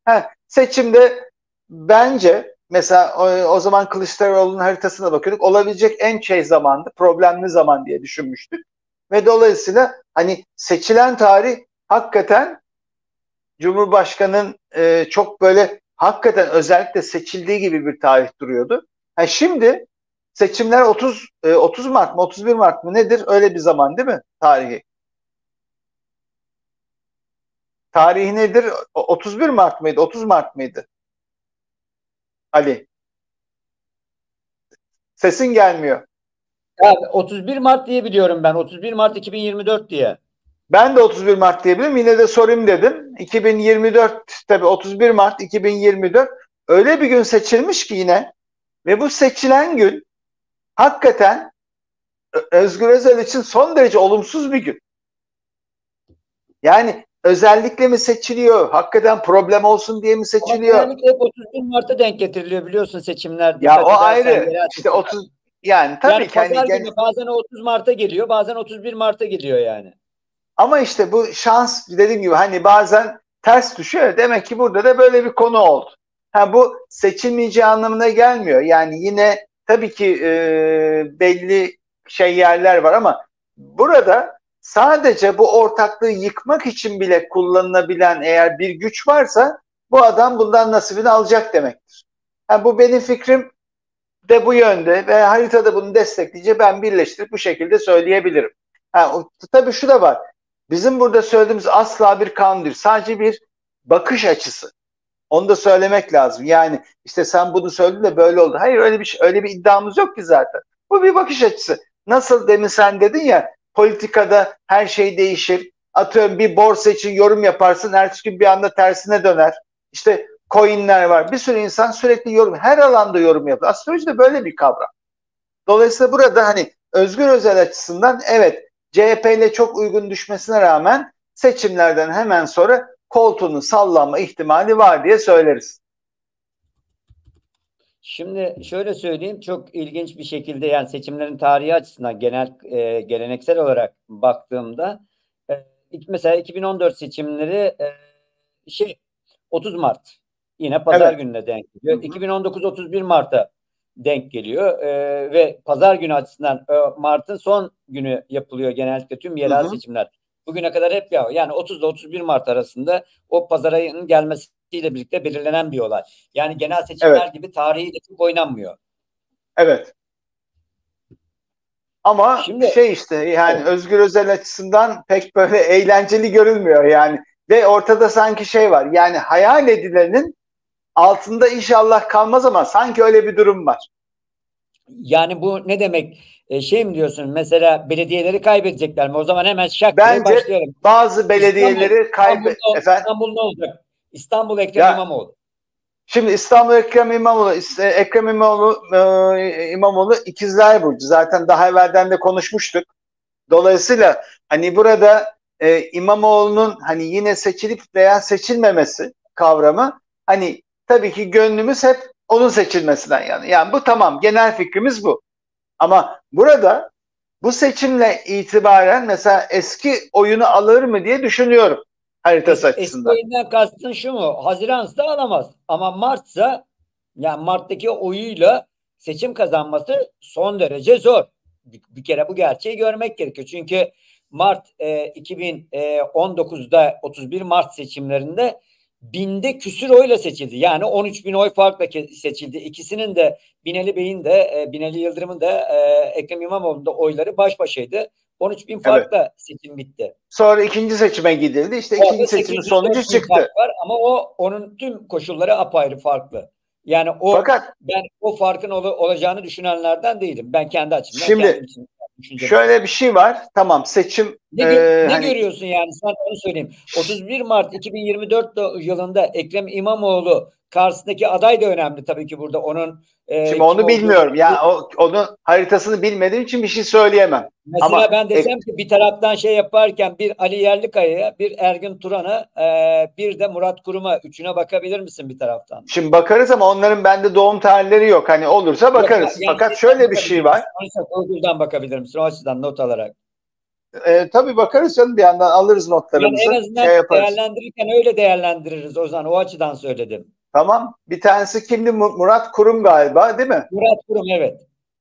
Seçimde bence mesela o zaman Kılıçdaroğlu'nun haritasına bakıyorduk. Olabilecek en zamandı, problemli zaman diye düşünmüştük. Ve dolayısıyla hani seçilen tarih hakikaten Cumhurbaşkanı'nın çok böyle hakikaten özellikle seçildiği gibi bir tarih duruyordu. Şimdi seçimler 30 Mart mı 31 Mart mı nedir? Öyle bir zaman değil mi tarihi? Tarihi nedir? 31 Mart mıydı? 30 Mart mıydı? Ali. Sesin gelmiyor. Ya 31 Mart diye biliyorum ben. 31 Mart 2024 diye. Ben de 31 Mart diyebilirim. Yine de sorayım dedim. 2024 tabii 31 Mart 2024 öyle bir gün seçilmiş ki yine ve bu seçilen gün hakikaten Özgür Özel için son derece olumsuz bir gün. Yani özellikle mi seçiliyor? Hakikaten problem olsun diye mi seçiliyor? Ama genellikle hep 31 Mart'a denk getiriliyor biliyorsun seçimler. Ya Dikkat o edersen ayrı. İşte 30 yani tabii yani ki pazar günü bazen 30 Mart'a geliyor, bazen 31 Mart'a geliyor yani. Ama işte bu şans dediğim gibi hani bazen ters düşüyor. Demek ki burada da böyle bir konu oldu. Bu seçilmeyeceği anlamına gelmiyor. Yani yine tabii ki belli yerler var ama burada sadece bu ortaklığı yıkmak için bile kullanılabilen eğer bir güç varsa bu adam bundan nasibini alacak demektir. Bu benim fikrim de bu yönde ve haritada bunu destekleyince ben birleştirip bu şekilde söyleyebilirim. Tabii şu da var. Bizim burada söylediğimiz asla bir kanun değil. Sadece bir bakış açısı. Onu da söylemek lazım. Yani işte sen bunu söyledin de böyle oldu. Hayır öyle bir iddiamız yok ki zaten. Bu bir bakış açısı. Nasıl demin sen dedin ya politikada her şey değişir. Atıyorum bir borsa için yorum yaparsın. Ertesi gün bir anda tersine döner. İşte coinler var. Bir sürü insan sürekli yorum. Her alanda yorum yapıyor. Astroloji de böyle bir kavram. Dolayısıyla burada hani Özgür Özel açısından evet CHP ile çok uygun düşmesine rağmen seçimlerden hemen sonra koltuğunun sallanma ihtimali var diye söyleriz. Şimdi şöyle söyleyeyim, çok ilginç bir şekilde yani seçimlerin tarihi açısından geleneksel olarak baktığımda mesela 2014 seçimleri 30 Mart yine pazar gününe denk geliyor. 2019 31 Mart'a denk geliyor ve pazar günü açısından Mart'ın son günü yapılıyor genellikle tüm yerel seçimler. Bugüne kadar hep yani 30 ile 31 Mart arasında o pazar ayının gelmesiyle birlikte belirlenen bir olay. Yani genel seçimler gibi tarihi de çok oynanmıyor. Evet. Ama şimdi, işte yani Özgür Özel açısından pek böyle eğlenceli görünmüyor yani. Ve ortada sanki var. Yani hayal edilenin altında inşallah kalmaz ama sanki öyle bir durum var. Yani bu ne demek? Mi diyorsun? Mesela belediyeleri kaybedecekler mi? O zaman hemen şak diye Bence başlayalım. bazı belediyeleri İstanbul ne olacak? İstanbul Ekrem İmamoğlu. Şimdi İstanbul Ekrem İmamoğlu ikizler burcu. Zaten daha evvelden de konuşmuştuk. Dolayısıyla hani burada İmamoğlu'nun hani yine seçilip veya seçilmemesi kavramı hani tabii ki gönlümüz hep onun seçilmesinden yani. Yani bu tamam genel fikrimiz bu. Ama burada bu seçimle itibaren mesela eski oyunu alır mı diye düşünüyorum haritası açısından. Eski oyundan kastın şu mu? Haziran'sa alamaz. Ama Mart'sa yani Mart'taki oyuyla seçim kazanması son derece zor. Bir kere bu gerçeği görmek gerekiyor. Çünkü Mart 2019'da 31 Mart seçimlerinde binde küsür oyla seçildi. Yani 13 bin oy farkla seçildi. İkisinin de Binali Bey'in de Binali Yıldırım'ın da Ekrem İmamoğlu'nun da oyları baş başaydı. 13 bin farkla seçim bitti. Sonra ikinci seçime gidildi. İşte ikinci seçimin sonucu çıktı. Var ama onun tüm koşulları apayrı farklı. Yani ben o farkın olacağını düşünenlerden değilim. Ben kendi açımdan şimdi şöyle bir şey var. Tamam seçim ne görüyorsun yani sen onu söyleyeyim. 31 Mart 2024 yılında Ekrem İmamoğlu karşısındaki aday da önemli tabii ki burada onun şimdi onu bilmiyorum. Yani onun haritasını bilmediğim için bir şey söyleyemem. Mesela ama ben desem ki bir taraftan yaparken bir Ali Yerlikaya'ya, bir Ergün Turan'a, bir de Murat Kurum'a üçüne bakabilir misin bir taraftan? Şimdi bakarız ama onların bende doğum tarihleri yok. Hani olursa bakarız. Yani fakat şöyle bir şey var. Google'dan bakabilir misin o açıdan not alarak? Tabii bakarız canım, bir yandan alırız Yani en notlarımızı, azından şey yaparız. değerlendirirken öyle değerlendiririz Ozan. O açıdan söyledim. Tamam. Bir tanesi kimdi? Murat Kurum galiba, değil mi? Murat Kurum, evet.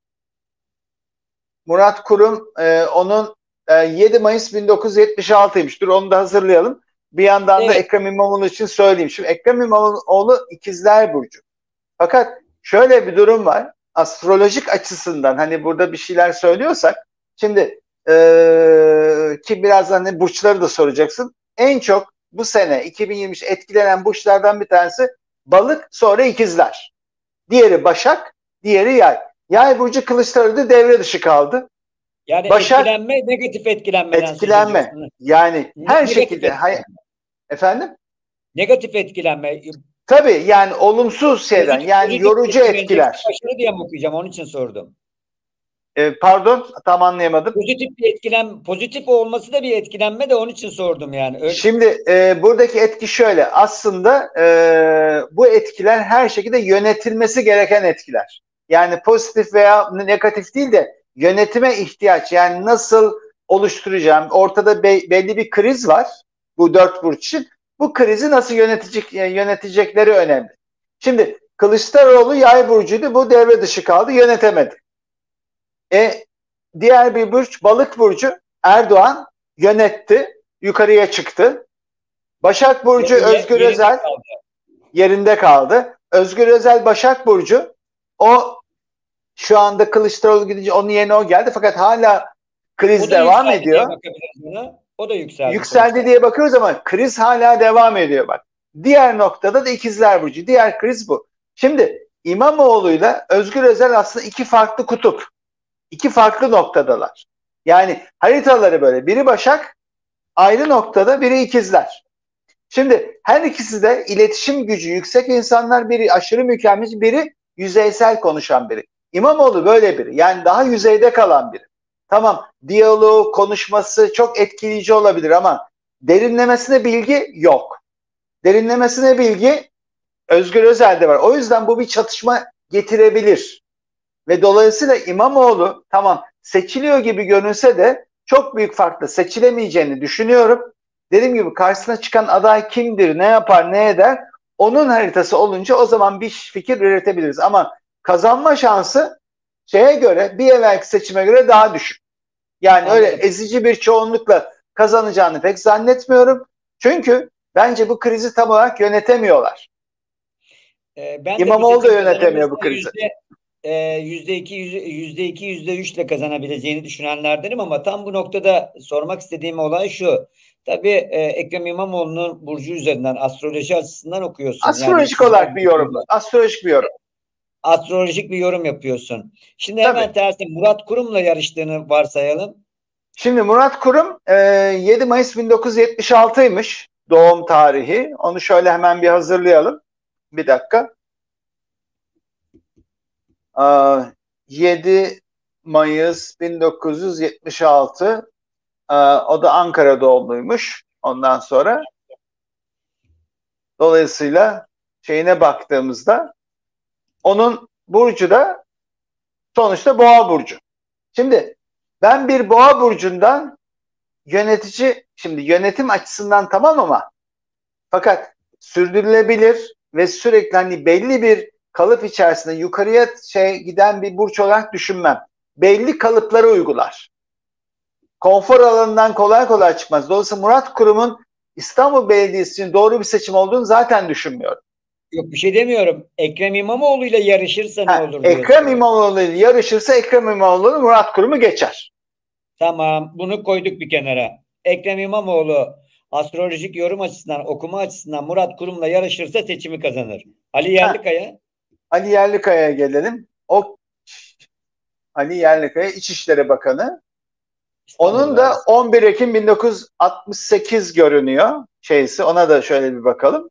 Murat Kurum, onun 7 Mayıs 1976'ymış. Dur onu da hazırlayalım. Bir yandan da Evet. Ekrem İmamoğlu için söyleyeyim. Şimdi Ekrem İmamoğlu İkizler Burcu. Fakat şöyle bir durum var. Astrolojik açısından hani burada bir şeyler söylüyorsak, şimdi ki birazdan hani burçları da soracaksın. En çok bu sene 2023 etkilenen burçlardan bir tanesi Balık, sonra İkizler. Diğeri Başak, diğeri Yay. Yay burcu Kılıçdaroğlu devre dışı kaldı. Yani Başak etkilenme, negatif etkilenmeden söz etkilenme. ediyorsun. Yani her Negatif şekilde etkilenme. efendim? Negatif etkilenme. Tabii yani olumsuz şeyden, yani Pozitif yorucu etkilenecekse etkiler. başarı diye mi okuyacağım? Onun için sordum. Pardon, tam anlayamadım. Pozitif olması da bir etkilenme, de onun için sordum yani. Şimdi buradaki etki şöyle. Aslında bu etkiler her şekilde yönetilmesi gereken etkiler. Yani pozitif veya negatif değil de yönetime ihtiyaç. Yani nasıl oluşturacağım? Ortada belli bir kriz var bu 4 burç için. Bu krizi nasıl yönetecekleri önemli. Şimdi Kılıçdaroğlu Yay burcuydu. Bu devre dışı kaldı. Yönetemedi. Diğer bir burç Balık burcu, Erdoğan yönetti. Yukarıya çıktı. Başak Burcu Özgür Yerinde Özel kaldı. yerinde kaldı. Özgür Özel Başak Burcu, o şu anda Kılıçdaroğlu gidince onun yerine o geldi, fakat hala kriz O da devam yükseldi diye ediyor. bakabiliriz buna. O da yükseldi Yükseldi sonuçta. diye bakıyoruz ama kriz hala devam ediyor bak. Diğer noktada da İkizler Burcu. Diğer kriz bu. Şimdi İmamoğlu'yla Özgür Özel aslında iki farklı kutup. İki farklı noktadalar. Yani haritaları böyle. Biri Başak ayrı noktada, biri İkizler. Şimdi her ikisi de iletişim gücü yüksek insanlar, biri aşırı mükemmel, biri yüzeysel konuşan biri. İmamoğlu böyle biri. Yani daha yüzeyde kalan biri. Tamam, diyaloğu, konuşması çok etkileyici olabilir ama derinlemesine bilgi yok. Derinlemesine bilgi Özgür Özel'de var. O yüzden bu bir çatışma getirebilir. Ve dolayısıyla İmamoğlu tamam seçiliyor gibi görünse de çok büyük farkla seçilemeyeceğini düşünüyorum. Dediğim gibi karşısına çıkan aday kimdir, ne yapar, ne eder? Onun haritası olunca o zaman bir fikir üretebiliriz. Ama kazanma şansı şeye göre, bir evvelki seçime göre daha düşük. Yani öyle Anladım. ezici bir çoğunlukla kazanacağını pek zannetmiyorum. Çünkü bence bu krizi tam olarak yönetemiyorlar. Ben de bu İmamoğlu da seçim yönetemiyor bu kazanılmasına krizi. %2, %3'le kazanabileceğini düşünenlerdenim, ama tam bu noktada sormak istediğim olay şu. Tabii Ekrem İmamoğlu'nun burcu üzerinden astroloji açısından okuyorsun. Yani Astrolojik olarak bir yorum. Astrolojik bir yorum. astrolojik bir yorum yapıyorsun. Şimdi Tabii. hemen tersi Murat Kurum'la yarıştığını varsayalım. Şimdi Murat Kurum 7 Mayıs 1976'ymış doğum tarihi. Onu şöyle hemen bir hazırlayalım. Bir dakika. 7 Mayıs 1976. O da Ankara doğumluymuş. Ondan sonra dolayısıyla şeyine baktığımızda onun burcu da sonuçta Boğa burcu. Şimdi ben bir Boğa burcundan yönetici, şimdi yönetim açısından tamam ama fakat sürdürülebilir ve sürekli hani belli bir kalıp içerisinde yukarıya giden bir burç olarak düşünmem. Belli kalıpları uygular. Konfor alanından kolay kolay çıkmaz. Dolayısıyla Murat Kurum'un İstanbul Belediyesi için doğru bir seçim olduğunu zaten düşünmüyorum. Yok, bir şey demiyorum. Ekrem İmamoğlu ile yarışırsa ne olur diye Ekrem soruyorum. İmamoğlu ile yarışırsa Ekrem İmamoğlu Murat Kurum'u geçer. Tamam, bunu koyduk bir kenara. Ekrem İmamoğlu astrolojik yorum açısından, okuma açısından Murat Kurum'la yarışırsa seçimi kazanır. Ali Yerlikaya? Ali Yerlikaya'ya gelelim. Ali Yerlikaya İçişleri Bakanı. İstanbul Onun da Valisi. 11 Ekim 1968 görünüyor şeysi. Ona da şöyle bir bakalım.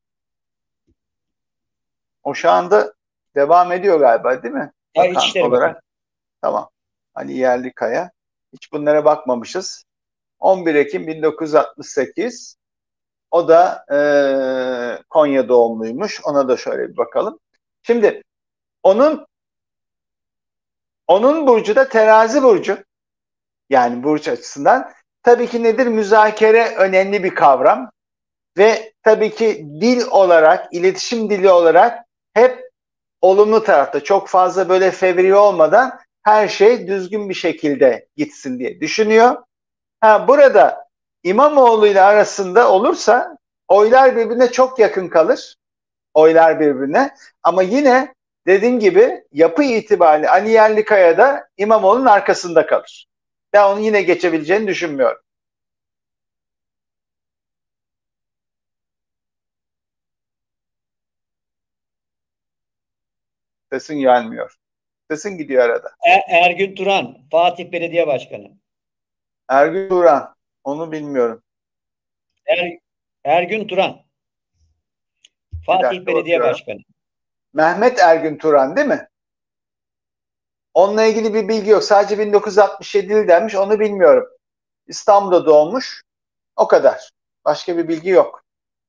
O şu anda devam ediyor galiba, değil mi? Hayır, Bakan İçişleri Bakanı. olarak. Tamam. Ali Yerlikaya. Hiç bunlara bakmamışız. 11 Ekim 1968. O da Konya doğumluymuş. Ona da şöyle bir bakalım. Şimdi onun burcu da Terazi burcu. Yani burç açısından. tabii ki nedir? Müzakere önemli bir kavram ve tabii ki dil olarak, iletişim dili olarak hep olumlu tarafta, çok fazla böyle fevri olmadan her şey düzgün bir şekilde gitsin diye düşünüyor. Burada İmamoğlu ile arasında olursa oylar birbirine çok yakın kalır. Oylar birbirine. Ama yine dediğim gibi yapı itibariyle Ali Yerlikaya da İmamoğlu'nun arkasında kalır. Ben onun yine geçebileceğini düşünmüyorum. Sesin gelmiyor. Sesin gidiyor arada. Ergün Turan, Fatih Belediye Başkanı. Ergün Turan. Onu bilmiyorum. Ergün Turan, Bir Fatih dakika Belediye bakıyorum. Başkanı. Mehmet Ergün Turan değil mi? Onunla ilgili bir bilgi yok. Sadece 1967'li denmiş. Onu bilmiyorum. İstanbul'da doğmuş. O kadar. Başka bir bilgi yok.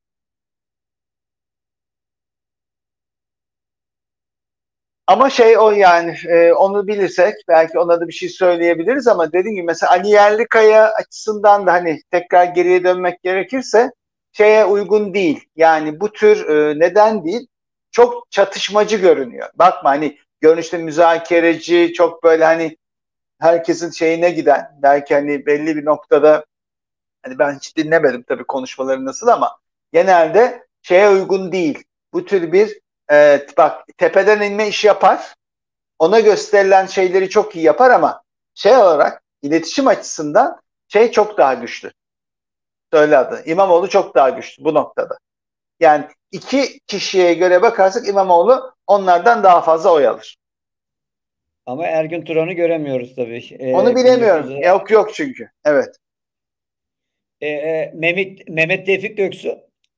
Ama o yani onu bilirsek belki ona da bir şey söyleyebiliriz ama dediğim gibi mesela Ali Yerlikaya açısından da hani tekrar geriye dönmek gerekirse uygun değil. Yani bu tür neden değil? Çok çatışmacı görünüyor. Bakma hani görünüşte müzakereci, çok böyle hani herkesin şeyine giden, belki hani belli bir noktada, hani ben hiç dinlemedim tabii konuşmaları nasıl ama genelde uygun değil. Bu tür bir bak tepeden inme iş yapar. Ona gösterilen şeyleri çok iyi yapar ama olarak iletişim açısından çok daha güçlü. Söyle adı. İmamoğlu çok daha güçlü bu noktada. Yani iki kişiye göre bakarsak İmamoğlu onlardan daha fazla oy alır. Ama Ergün Turan'ı göremiyoruz tabii. Onu bilemiyorum. Yok çünkü. Evet. Mehmet Tevfik Göksu.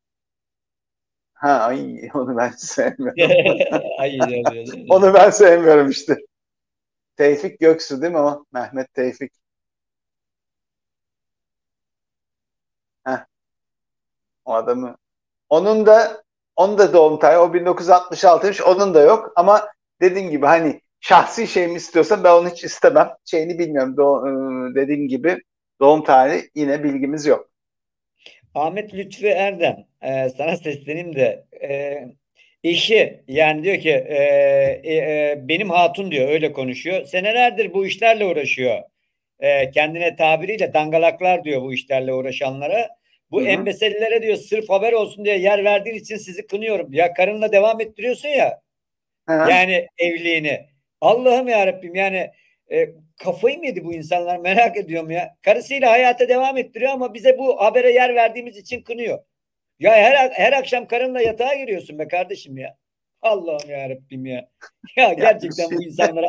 Ay, onu ben sevmiyorum. Ay, Onu ben sevmiyorum işte. Tevfik Göksu değil mi o? Mehmet Tevfik. Heh, o adamı. Onun da doğum tarihi o 1966'mış. Onun da yok ama dediğim gibi hani şahsi şeyimi istiyorsan ben onu hiç istemem. Bilmiyorum. Dediğim gibi doğum tarihi yine bilgimiz yok. Ahmet Lütfi Erdem, sana sesleneyim de eşi yani diyor ki benim hatun diyor, öyle konuşuyor. Senelerdir bu işlerle uğraşıyor. Kendine tabiriyle dangalaklar diyor bu işlerle uğraşanlara. Bu Hı hı. embesellere diyor sırf haber olsun diye yer verdiğin için sizi kınıyorum. Ya karınla devam ettiriyorsun ya. Hı hı. Yani evliliğini. Allah'ım ya Rabbim, yani kafayı mı yedi bu insanlar, merak ediyorum ya. Karısıyla hayata devam ettiriyor ama bize bu habere yer verdiğimiz için kınıyor. Ya her akşam karınla yatağa giriyorsun be kardeşim ya. Allah'ım ya Rabbim ya. Ya Yani gerçekten bu insanları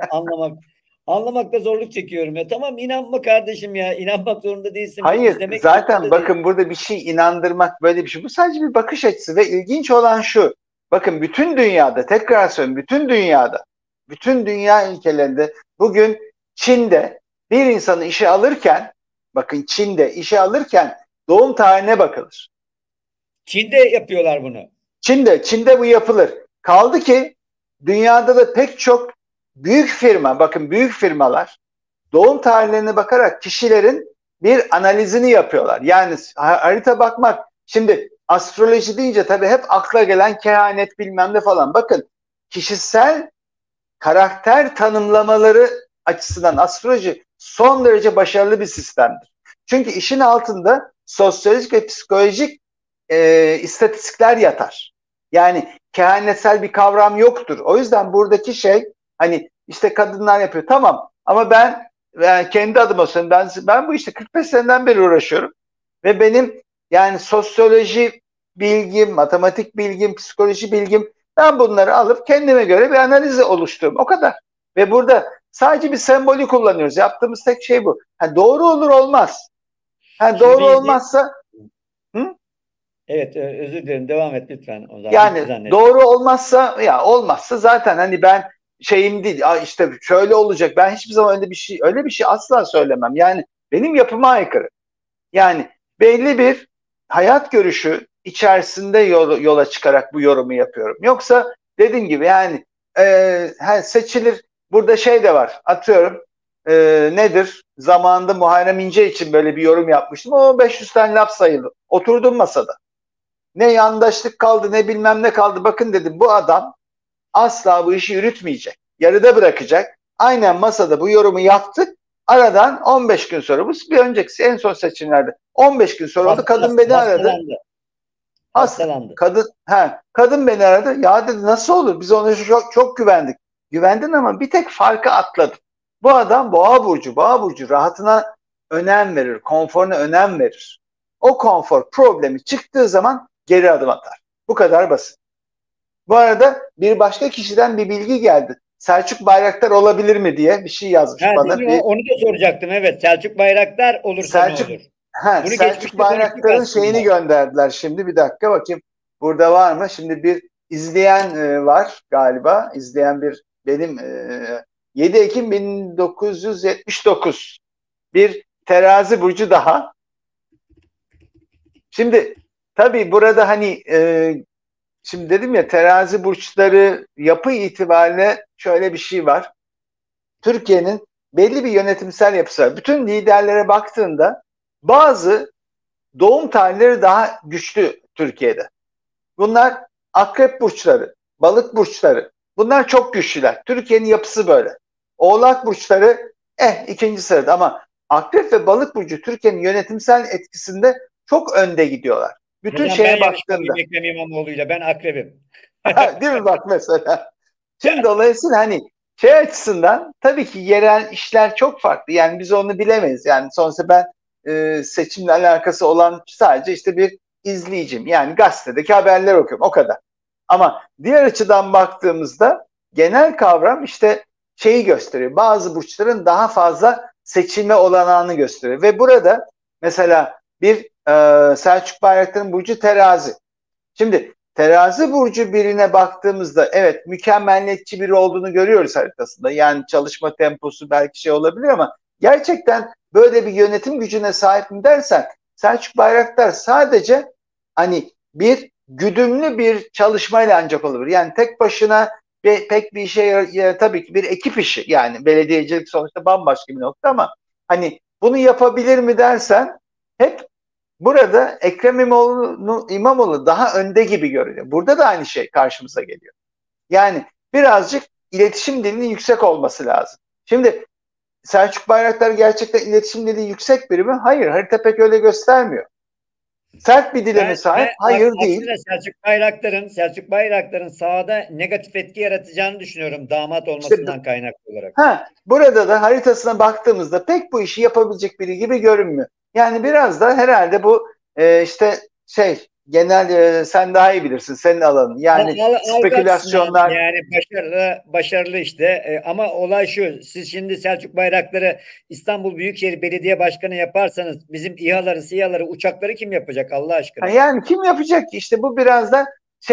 anlamakta zorluk çekiyorum ya. Tamam, inanma kardeşim ya. İnanmak zorunda değilsin. hayır, İzlemek zaten zorunda değilsin. bakın burada bir şey inandırmak böyle bir şey. Bu sadece bir bakış açısı ve ilginç olan şu. Bakın bütün dünyada, tekrar söylüyorum, bütün dünyada, bütün dünya ülkelerinde bugün Çin'de bir insanı işe alırken, bakın Çin'de işe alırken doğum tarihine bakılır. Çin'de yapıyorlar bunu. Çin'de bu yapılır. Kaldı ki dünyada da pek çok büyük firma, bakın büyük firmalar doğum tarihlerine bakarak kişilerin bir analizini yapıyorlar. Yani harita bakmak. Şimdi astroloji deyince tabii hep akla gelen kehanet bilmem ne falan. Bakın kişisel karakter tanımlamaları açısından astroloji son derece başarılı bir sistemdir. Çünkü işin altında sosyolojik ve psikolojik istatistikler yatar. Yani kehanetsel bir kavram yoktur. O yüzden buradaki hani işte kadınlar yapıyor. Tamam ama ben kendi adıma söyleyeyim. Ben bu işte 45 seneden beri uğraşıyorum. Ve benim yani sosyoloji bilgim, matematik bilgim, psikoloji bilgim, ben bunları alıp kendime göre bir analiz oluşturuyorum. O kadar. Ve burada sadece bir sembolü kullanıyoruz. Yaptığımız tek şey bu. Doğru olur olmaz. Şimdi Doğru bir olmazsa hı? Evet, özür dilerim. Devam et lütfen. O zaman bitti Yani zannettim. doğru olmazsa, ya olmazsa zaten hani ben değil. İşte şöyle olacak. Ben hiçbir zaman öyle bir şey asla söylemem. Yani benim yapıma aykırı. Yani belli bir hayat görüşü içerisinde yola çıkarak bu yorumu yapıyorum. Yoksa dediğim gibi yani seçilir. Burada de var. Atıyorum nedir? zamanında Muharrem İnce için böyle bir yorum yapmıştım. O 500 tane laf sayıldı. Oturdum masada. Ne yandaşlık kaldı ne bilmem ne kaldı. Bakın dedim, bu adam asla bu işi yürütmeyecek. Yarıda bırakacak. Aynen masada bu yorumu yaptık. Aradan 15 gün sonra, bu bir önceki en son seçimlerde 15 gün sonra oldu. Kadın beni aradı. Hastalandı. Kadın beni aradı. Ya dedi, nasıl olur? Biz ona çok güvendik. Güvendin ama bir tek farkı atladım. Bu adam Boğa burcu. Boğa burcu rahatına önem verir. Konforuna önem verir. O konfor problemi çıktığı zaman geri adım atar. Bu kadar basit. Bu arada bir başka kişiden bir bilgi geldi. Selçuk Bayraktar olabilir mi diye bir şey yazmış bana. Onu da soracaktım, evet. Selçuk Bayraktar olursa ne olur? Bunu Selçuk Bayraktar'ın şeyini gönderdiler şimdi. Bir dakika bakayım. Burada var mı? Şimdi bir izleyen var galiba. İzleyen bir benim 7 Ekim 1979 bir terazi burcu daha. Şimdi tabii burada hani şimdi dedim ya, terazi burçları yapı itibariyle şöyle bir şey var. Türkiye'nin belli bir yönetimsel yapısı var. Bütün liderlere baktığında bazı doğum tarihleri daha güçlü Türkiye'de. Bunlar akrep burçları, balık burçları. Bunlar çok güçlüler. Türkiye'nin yapısı böyle. Oğlak burçları ikinci sırada, ama akrep ve balık burcu Türkiye'nin yönetimsel etkisinde çok önde gidiyorlar. Bütün şeye baktığında. Ekrem İmamoğlu'yla ben akrebim. Değil mi bak mesela. Şimdi dolayısıyla hani şey açısından tabii ki yerel işler çok farklı. Yani biz onu bilemeyiz. Yani sonuçta ben seçimle alakası olan sadece işte bir izleyicim. Yani gazetedeki haberler okuyorum. O kadar. Ama diğer açıdan baktığımızda genel kavram işte şeyi gösteriyor. Bazı burçların daha fazla seçilme olanağını gösteriyor. Ve burada mesela bir Selçuk Bayraktar'ın burcu terazi. Şimdi terazi burcu birine baktığımızda evet mükemmeliyetçi biri olduğunu görüyoruz haritasında. Yani çalışma temposu belki şey olabilir ama gerçekten böyle bir yönetim gücüne sahip mi dersen, Selçuk Bayraktar sadece hani bir güdümlü bir çalışmayla ancak olabilir. Yani tek başına pek bir işe tabii ki bir ekip işi, yani belediyecilik sonuçta bambaşka bir nokta, ama hani bunu yapabilir mi dersen hep burada Ekrem İmamoğlu daha önde gibi görünüyor. Burada da aynı şey karşımıza geliyor. Yani birazcık iletişim dilinin yüksek olması lazım. Şimdi Selçuk Bayraktar gerçekten iletişim dili yüksek biri mi? Hayır. Harita pek öyle göstermiyor. Sert bir dile mi sahip? Hayır değil. Selçuk Bayraktar'ın sahada negatif etki yaratacağını düşünüyorum damat olmasından kaynaklı olarak. Burada da haritasına baktığımızda pek bu işi yapabilecek biri gibi görünmüyor. Yani biraz da herhalde bu işte genel sen daha iyi bilirsin, senin alanın. Yani spekülasyonlar. Yani başarılı işte. Ama olay şu. Siz şimdi Selçuk Bayraktar'ı İstanbul Büyükşehir Belediye Başkanı yaparsanız bizim İHA'ları, SİHA'ları, uçakları kim yapacak Allah aşkına? Yani kim yapacak ki? İşte bu biraz da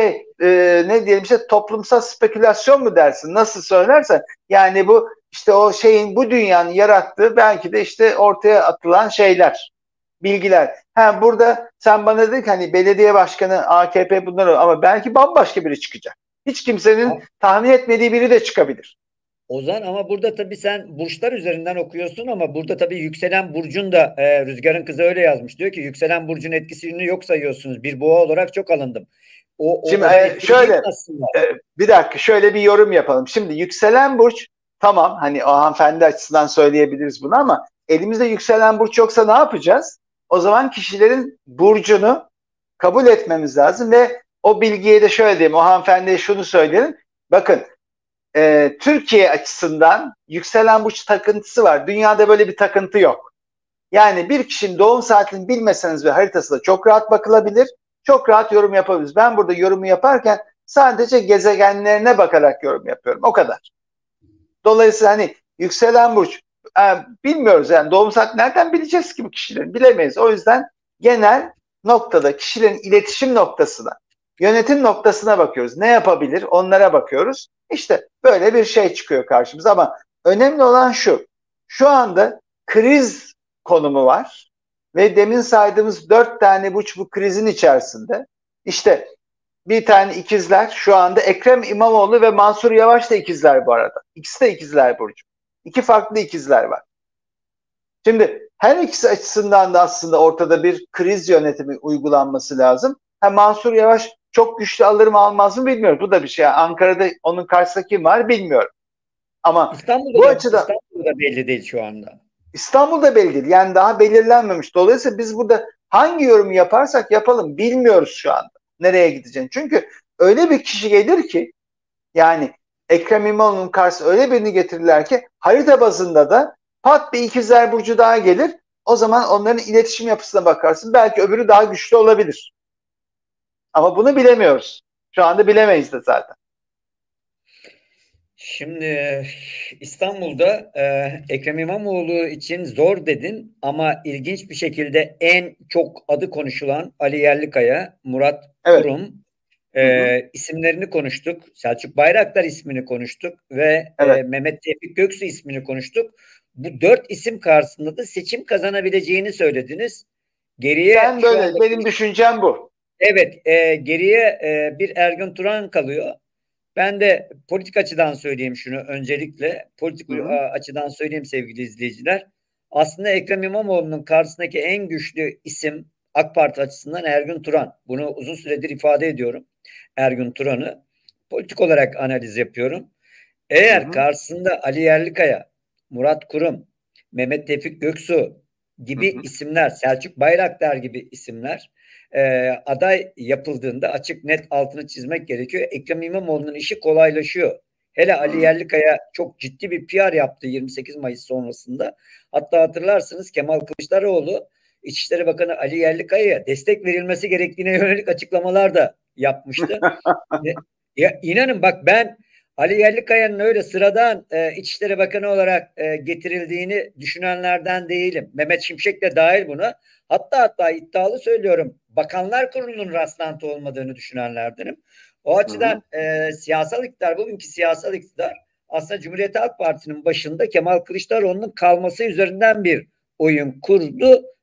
ne diyelim, işte toplumsal spekülasyon mu dersin? Nasıl söylersen. Yani bu işte o şeyin, bu dünyanın yarattığı belki de işte ortaya atılan şeyler, bilgiler. Burada sen bana dedin ki hani belediye başkanı AKP bunları, ama belki bambaşka biri çıkacak. Hiç kimsenin tahmin etmediği biri de çıkabilir. Ozan, ama burada tabii sen burçlar üzerinden okuyorsun, ama burada tabii yükselen burcun da Rüzgar'ın kızı öyle yazmış. Diyor ki yükselen burcun etkisini yok sayıyorsunuz. Bir boğa olarak çok alındım. Şimdi şöyle bir dakika, şöyle bir yorum yapalım. Şimdi yükselen burç, tamam hani o hanımefendi açısından söyleyebiliriz bunu, ama elimizde yükselen burç yoksa ne yapacağız? O zaman kişilerin burcunu kabul etmemiz lazım ve o bilgiye de şöyle diyeyim, o hanımefendiye şunu söyleyelim. Bakın Türkiye açısından yükselen burç takıntısı var. Dünyada böyle bir takıntı yok. Yani bir kişinin doğum saatini bilmeseniz ve haritası da çok rahat bakılabilir. Çok rahat yorum yapabiliriz. Ben burada yorumu yaparken sadece gezegenlerine bakarak yorum yapıyorum. O kadar. Dolayısıyla hani yükselen burç bilmiyoruz yani, doğum saat nereden bileceğiz ki bu kişilerin? Bilemeyiz. O yüzden genel noktada kişilerin iletişim noktasına, yönetim noktasına bakıyoruz. Ne yapabilir? Onlara bakıyoruz. İşte böyle bir şey çıkıyor karşımıza, ama önemli olan şu. Şu anda kriz konumu var ve demin saydığımız 4 tane burç bu krizin içerisinde. İşte bir tane ikizler şu anda, Ekrem İmamoğlu ve Mansur Yavaş da ikizler bu arada. İkisi de ikizler burcu. İki farklı ikizler var. Şimdi her ikisi açısından da aslında ortada bir kriz yönetimi uygulanması lazım. Ha, Mansur Yavaş çok güçlü alır mı almaz mı bilmiyorum. Bu da bir şey. Ankara'da onun karşısında kim var bilmiyorum. Ama bu açıdan İstanbul'da belli değil şu anda. İstanbul'da belli değil. Yani daha belirlenmemiş. Dolayısıyla biz burada hangi yorumu yaparsak yapalım bilmiyoruz şu anda nereye gideceğini. Çünkü öyle bir kişi gelir ki, yani Ekrem İmamoğlu'nun karşısına öyle birini getirirler ki harita bazında da pat bir ikizler burcu daha gelir. O zaman onların iletişim yapısına bakarsın. Belki öbürü daha güçlü olabilir. Ama bunu bilemiyoruz. Şu anda bilemeyiz de zaten. Şimdi İstanbul'da Ekrem İmamoğlu için zor dedin ama ilginç bir şekilde en çok adı konuşulan Ali Yerlikaya, Murat Evet. Kurum Hı hı. isimlerini konuştuk. Selçuk Bayraktar ismini konuştuk ve Evet. Mehmet Tevfik Göksu ismini konuştuk. Bu dört isim karşısında da seçim kazanabileceğini söylediniz. Geriye Ben şu böyle, anda benim düşüncem bu. evet, geriye bir Ergun Turan kalıyor. Ben de politik açıdan söyleyeyim şunu öncelikle. Politik Hı hı. açıdan söyleyeyim sevgili izleyiciler. Aslında Ekrem İmamoğlu'nun karşısındaki en güçlü isim AK Parti açısından Ergun Turan. Bunu uzun süredir ifade ediyorum. Ergun Turan'ı politik olarak analiz yapıyorum. Hı Eğer hı. karşısında Ali Yerlikaya, Murat Kurum, Mehmet Tevfik Göksu Hı gibi hı. isimler, Selçuk Bayraktar gibi isimler aday yapıldığında açık net altını çizmek gerekiyor. Ekrem İmamoğlu'nun işi kolaylaşıyor. Hele Hı Ali hı. Yerlikaya çok ciddi bir PR yaptı 28 Mayıs sonrasında. Hatta hatırlarsınız Kemal Kılıçdaroğlu İçişleri Bakanı Ali Yerlikaya'ya destek verilmesi gerektiğine yönelik açıklamalar da yapmıştı. Ya, inanın bak ben Ali Yerlikaya'nın öyle sıradan İçişleri Bakanı olarak getirildiğini düşünenlerden değilim. Mehmet Şimşek de dahil buna. Hatta iddialı söylüyorum. Bakanlar Kurulu'nun rastlantı olmadığını düşünenlerdenim. O Hı hı. açıdan siyasal iktidar, bugünkü siyasal iktidar aslında Cumhuriyet Halk Partisi'nin başında Kemal Kılıçdaroğlu'nun kalması üzerinden bir oyun kurdu